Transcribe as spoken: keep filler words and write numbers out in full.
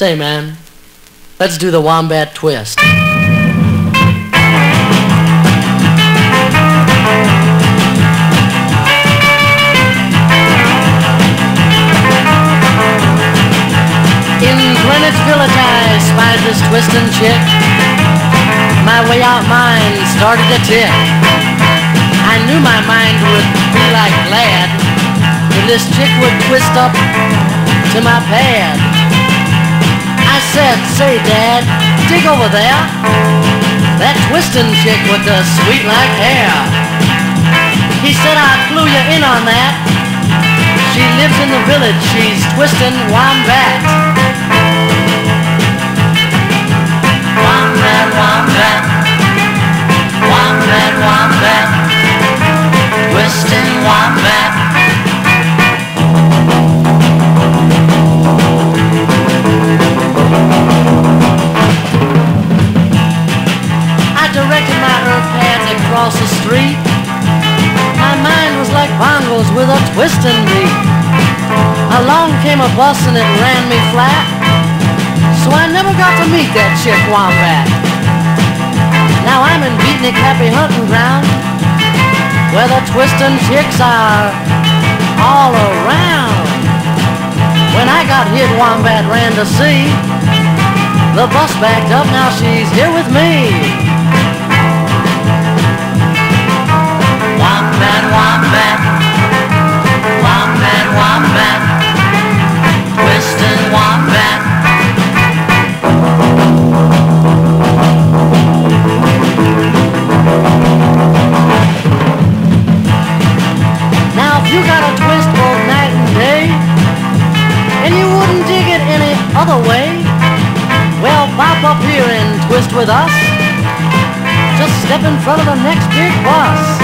Say, man, let's do the wombat twist. In Greenwich Village I spied this twistin' chick. My way out mind started to tick. I knew my mind would be like glad if this chick would twist up to my pad. I said, say Dad, dig over there. That twistin' chick with the sweet like hair. He said, I'll clue you in on that. She lives in the village, she's twistin' wombat. Wombat, wombat, wombat, wombat, twistin' wombat. I directed my earth pads across the street. My mind was like bongos with a twistin' beat. Along came a bus and it ran me flat, so I never got to meet that chick wombat. Now I'm in Beatnik Happy Hunting Ground, where the twistin' chicks are all around. When I got hit, wombat ran to see. The bus backed up, now she's here with me. Wombat, wombat, wombat, wombat, twistin' wombat. Now if you got a twist both night and day, and you wouldn't dig it any other way, well, pop up here and twist with us. Just step in front of the next big bus.